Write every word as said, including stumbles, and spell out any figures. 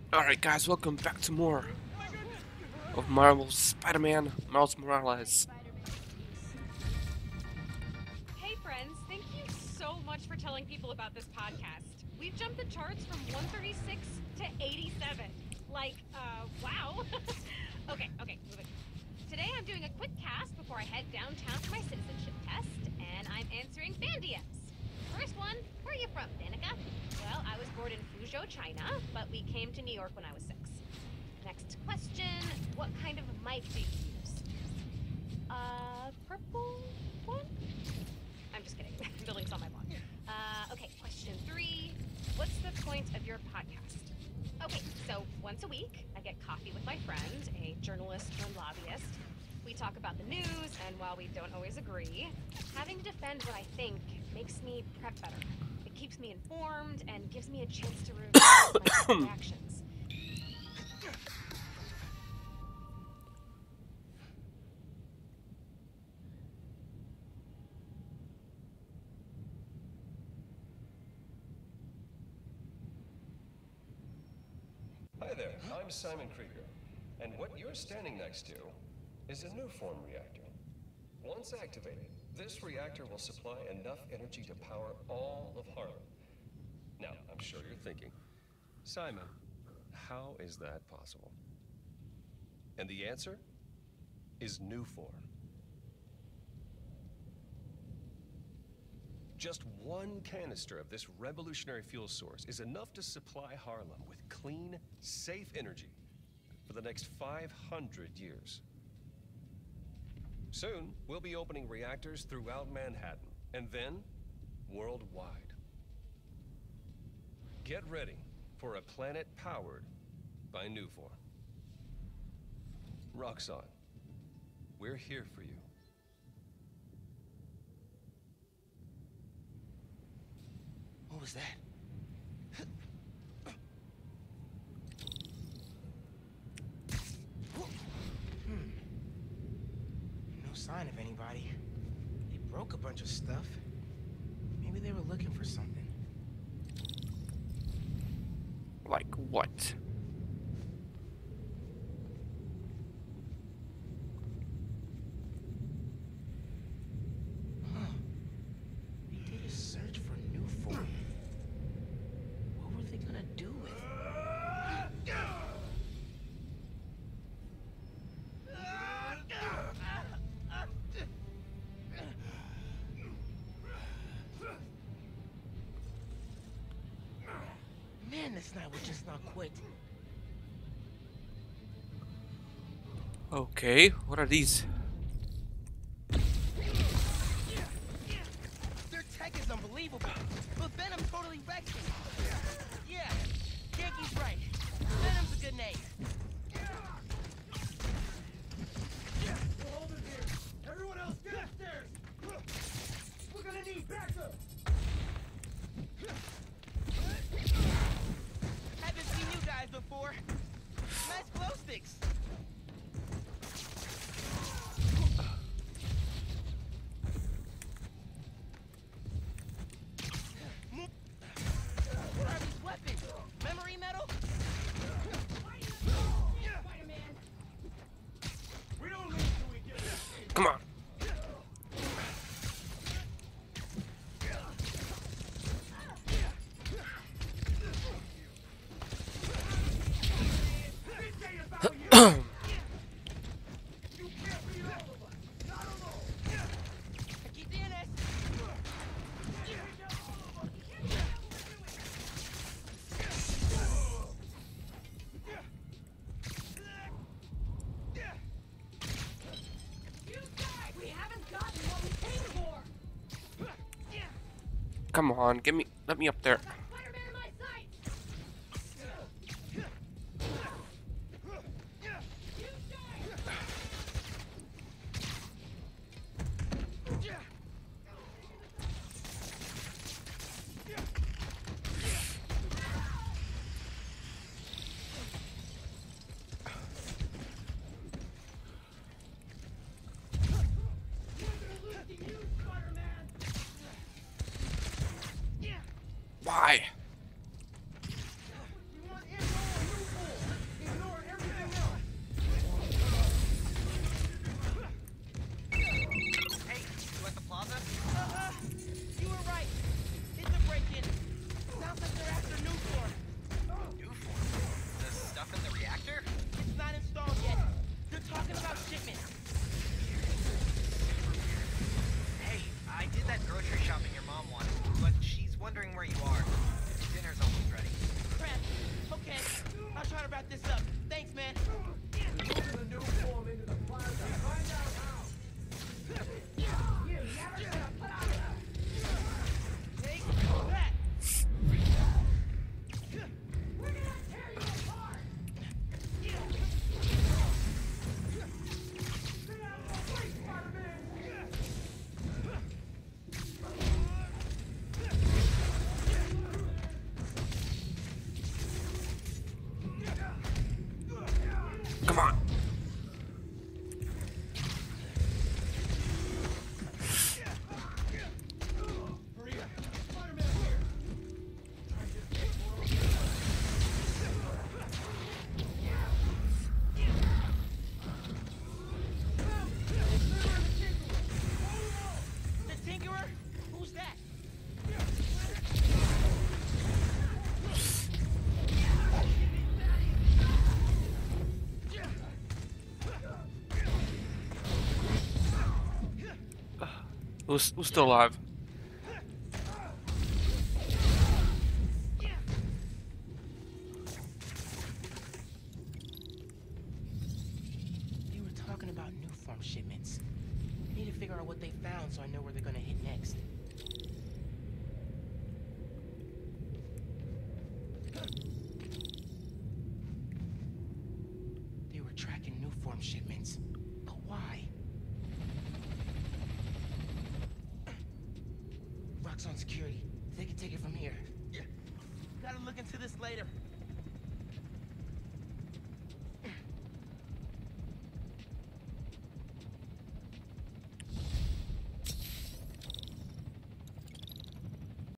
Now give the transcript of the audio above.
Alright guys, welcome back to more of Marvel's Spider-Man, Miles Morales. Hey friends, thank you so much for telling people about this podcast. We've jumped the charts from one thirty-six to eighty-seven. Like, uh, wow. okay, okay, moving. Today I'm doing a quick cast before I head downtown for my citizenship test, and I'm answering fan D Ms. First one, where are you from, Danica? Well, I was born in Fuzhou, China, but we came to New York when I was six. Next question, what kind of mic do you use? Uh, purple one? I'm just kidding. The link's on my blog. Uh, okay, question three. What's the point of your podcast? Okay, so once a week, I get coffee with my friend, a journalist turned lobbyist. We talk about the news, and while we don't always agree, having to defend what I think makes me prep better. It keeps me informed and gives me a chance to review my reactions. Hi there, I'm Simon Krieger, and what you're standing next to is a new form reactor. Once activated, this reactor will supply enough energy to power all of Harlem. Now, I'm sure you're thinking, Simon, how is that possible? And the answer is Nuform. Just one canister of this revolutionary fuel source is enough to supply Harlem with clean, safe energy for the next five hundred years. Soon, we'll be opening reactors throughout Manhattan, and then worldwide. Get ready for a planet powered by Nuform. Roxxon, we're here for you. What was that? Hmm. No sign of anybody. They broke a bunch of stuff. Maybe they were looking for something. Like what? Huh. They did a search for Nuform. What were they gonna do with it? Man, this night would just not quit. Okay, what are these? Their tech is unbelievable, but Venom totally wrecked it. Yeah, Yankee's right. Venom's a good name. Hold it here. Everyone else, get upstairs. We're gonna need backup. Haven't seen you guys before. Nice glow sticks. What are these weapons? Memory metal? Spider-Man. We don't leave till we get it. Come on. You can't beat all of us. Not alone. Aquí tienes. We haven't gotten what we came for. Come on, get me, let me up there. Spider-Man in my sights. Why? Who's, who's still alive? They were talking about new form shipments. I need to figure out what they found so I know where they're gonna hit next. They were tracking new form shipments. But why? Roxxon security. They can take it from here. Yeah. Gotta look into this later.